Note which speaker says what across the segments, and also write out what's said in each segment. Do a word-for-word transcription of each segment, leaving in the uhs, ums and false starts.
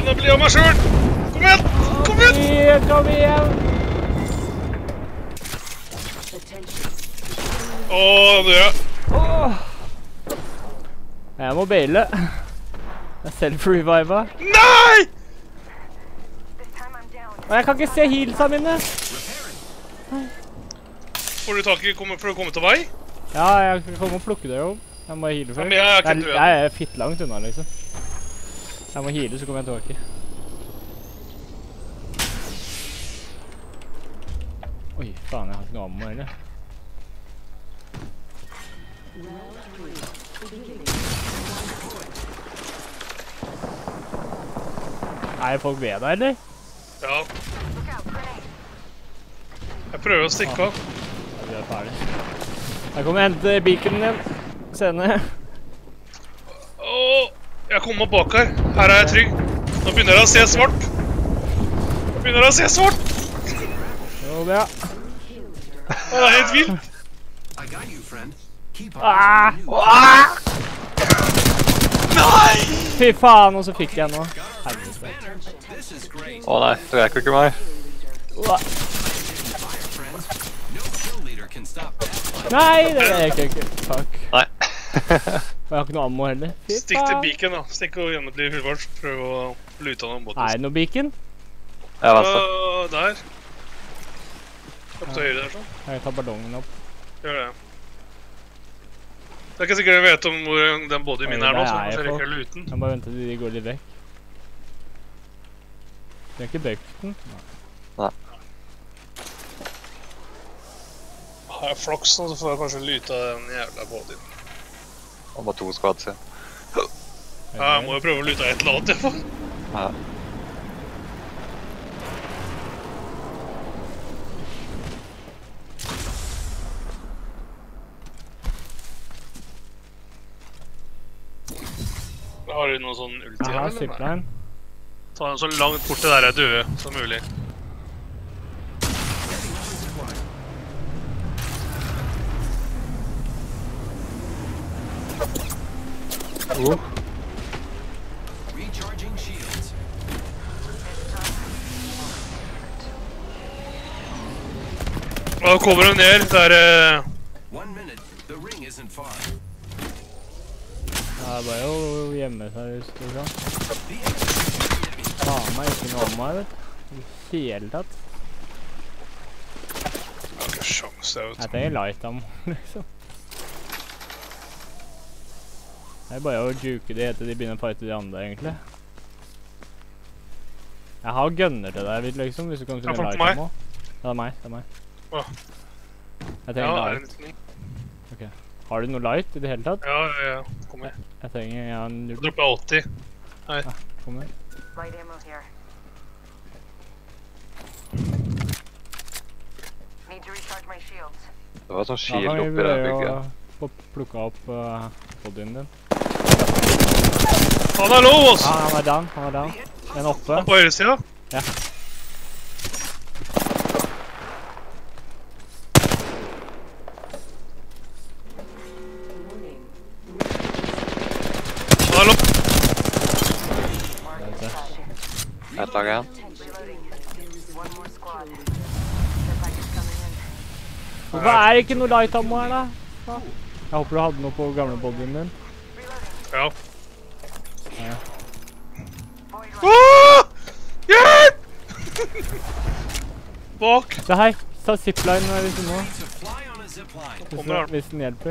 Speaker 1: begynner å bli av meg selv! Kom igjen! Kom igjen!
Speaker 2: Kom igjen!
Speaker 1: Åh, det gjør jeg.
Speaker 2: Jeg må baile. Jeg er self-reviva.
Speaker 1: Nei!
Speaker 2: Og jeg kan ikke se healsa mine.
Speaker 1: Får du tak i for å komme til vei?
Speaker 2: Ja, jeg kan komme og plukke det jo. Jeg må heale først.
Speaker 1: Ja, men jeg er ikke
Speaker 2: jeg, jeg er fitt langt unna, liksom. Jeg må heale, så kommer jeg tilbake. Oi, faen, jeg har ikke noe ammo, eller? Er folk ved deg, eller?
Speaker 1: Ja. Jeg prøver å stikke av.
Speaker 2: Vi er ferdig. Jeg kommer og henter beaconen din. Senere.
Speaker 1: Åh, jeg kommer meg bak her. Her er jeg trygg. Nå begynner jeg å se svart. Nå begynner jeg å se svart.
Speaker 2: Jo, det er.
Speaker 1: Det er helt vilt.
Speaker 2: Ah!
Speaker 1: Ah! Nei!
Speaker 2: Fy faen, og så fikk jeg nå. Helvete.
Speaker 3: Å nei, det rekker ikke meg.
Speaker 2: Nei, det rekker ikke. Fuck.
Speaker 3: Nei.
Speaker 2: Jeg har ikke noe ammo heller. Fy
Speaker 1: Stikk til
Speaker 2: faen.
Speaker 1: beacon da. Stikk og gjennom til hulvart. Prøv å lute av den båten.
Speaker 2: Er det noe beacon?
Speaker 3: Ja, venstre.
Speaker 1: Uh, der. Opp til høyre der sånn.
Speaker 2: Jeg tar ballongen opp.
Speaker 1: Gjør det. Det er ikke sikkert jeg vet om hvor den båten min er nå, så kanskje jeg rekker luten.
Speaker 2: Jeg bare venter til de går litt vekk. Det er ikke bøkten.
Speaker 3: Nei.
Speaker 1: Har jeg flaks nå, så får jeg kanskje lyte av den jævla båten.
Speaker 3: Og bare to skvads igjen.
Speaker 1: Ja, jeg må jo prøve å lyte av et eller annet i hvert fall.
Speaker 3: Ja.
Speaker 1: Har du noen sånn ulti
Speaker 2: Jeg
Speaker 1: her,
Speaker 2: har
Speaker 1: eller?
Speaker 2: zipline.
Speaker 1: Ta den så langt bort til der jeg døde som mulig.
Speaker 2: Oh.
Speaker 1: Og da kommer de ned, der... Uh...
Speaker 2: Ja, det er bare å gjemme seg hvis du kan. Faen meg ikke noe om meg, vet du. I hele tatt.
Speaker 1: Jeg har ikke sjans, jeg vet.
Speaker 2: Jeg trenger light ammo, liksom. Det er bare å juke de etter de begynner å fighte de andre, egentlig. Jeg har gunner til deg, liksom, hvis du kan finne light ammo. Ja, det er meg, det er meg.
Speaker 1: Åh.
Speaker 2: Jeg trenger
Speaker 1: Ja,
Speaker 2: light. Ok. Har du noe light i det hele tatt?
Speaker 1: Ja, ja, ja. Kom her.
Speaker 2: Jeg trenger, jeg har en...
Speaker 1: Jeg dropper åtti. Her.
Speaker 2: Ja, kom her.
Speaker 3: Det var sånn
Speaker 2: Da
Speaker 3: shield
Speaker 2: kan vi
Speaker 3: oppi det
Speaker 2: prøve
Speaker 3: bygget.
Speaker 2: å få plukket opp uh, bodyen din.
Speaker 1: Han er low, altså!
Speaker 2: Ja, han er down, han er down. En oppe.
Speaker 1: Han på høyre siden.
Speaker 2: Ja.
Speaker 1: Han er low.
Speaker 3: Jeg tar igjen.
Speaker 2: Hvorfor er det ikke noe light ammo her da? Jeg håper du hadde noe på gamle bodyen din.
Speaker 1: Ja.
Speaker 2: Ja.
Speaker 1: Åh! Hjelp! Bak!
Speaker 2: Se her, ta zipline hvis du må.
Speaker 1: Kommer her.
Speaker 2: Hvis den hjelper.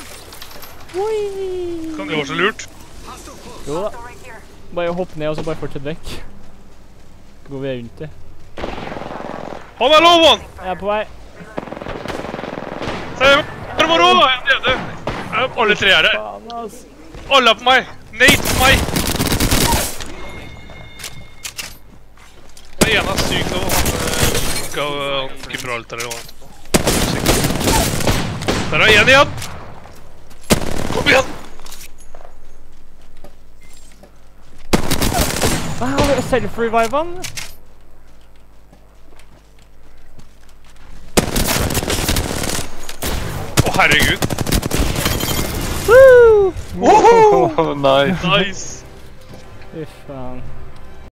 Speaker 1: Kan det være så lurt?
Speaker 2: Jo da. Bare hopp ned og så bare fortsett vekk. Så går vi rundt det.
Speaker 1: Han er low, han!
Speaker 2: Jeg er på vei.
Speaker 1: Se, hva var det? Jeg er nede. Alle tre er det.
Speaker 2: Faen, ass.
Speaker 1: Alle er på meg. Nate på meg. Det ene er syk nå. Han ga Gibraltar eller noe. Der er en igjen. Kom igjen.
Speaker 2: Ah, self-revive han.
Speaker 1: Å, herregud.
Speaker 2: Woo!
Speaker 3: Oh, nice.
Speaker 1: Nice.
Speaker 2: Fy faen.